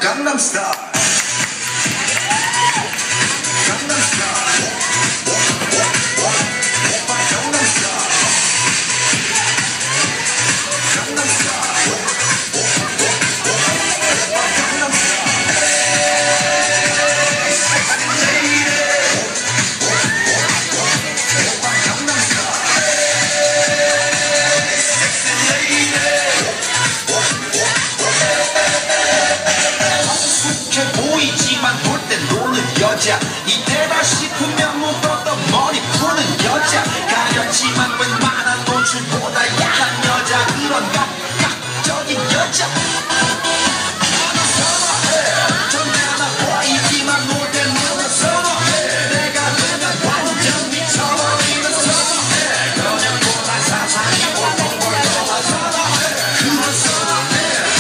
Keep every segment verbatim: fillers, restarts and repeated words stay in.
Gangnam Style. Gangnam Style. Oppa Gangnam Style. Gangnam Style. Oppa Gangnam Style. Hey, sexy lady. Oppa Gangnam Style. Hey, sexy lady. 보이지만 볼 때 노는 여자 이때다 싶으면 묶었던 머리 푸는 여자 가렸지만 웬만한 노출보다 야한 여자 그런 감각적인 여자 나는 선호해 전대 하나 보이지만 놀 때 노는 선호해 내가 되면 완전 미쳐버리는 선호해 그냥 보다 사상이고 동걸 너만 선호해 그런 선호해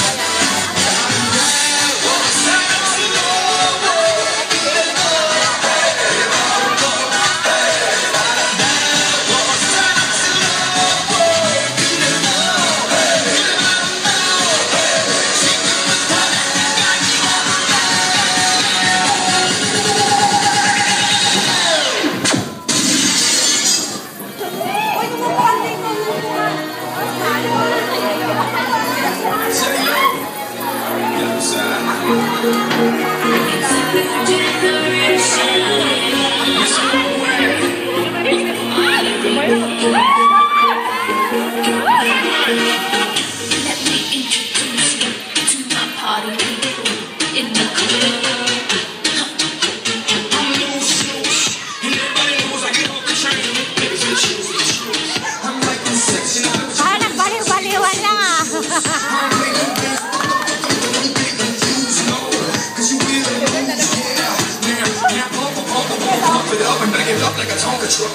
like a Tonka truck.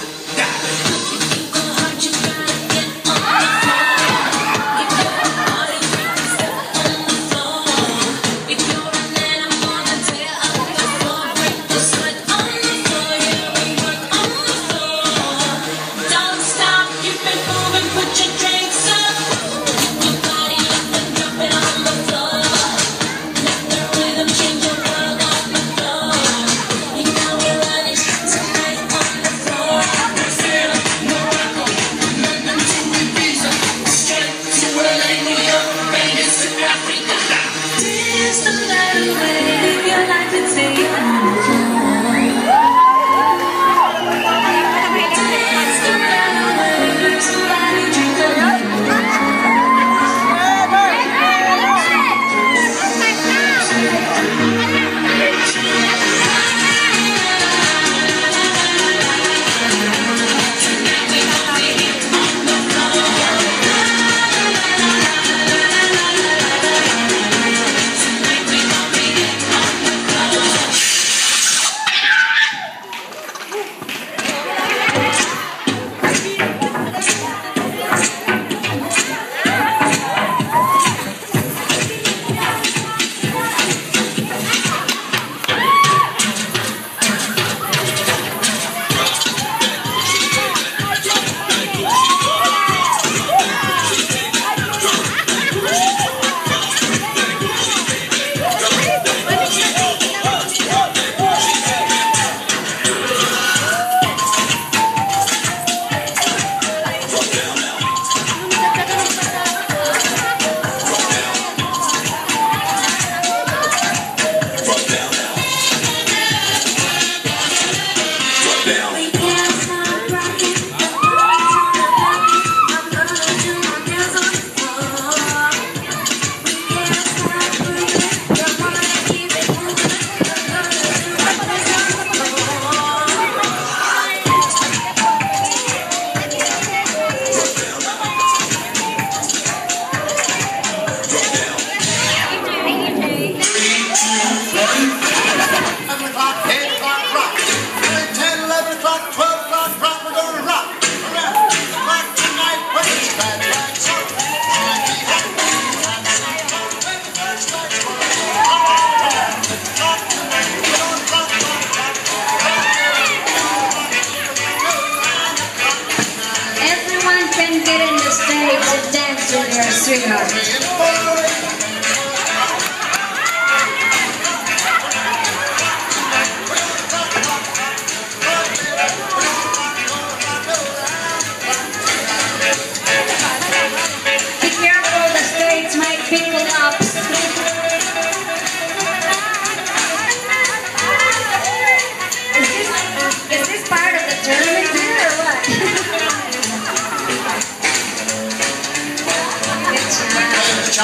Sweetheart.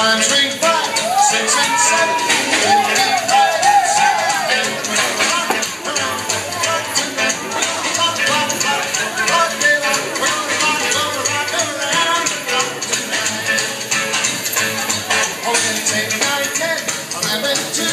One, three, five, six, and seven, eight, nine, ten, eleven, twelve.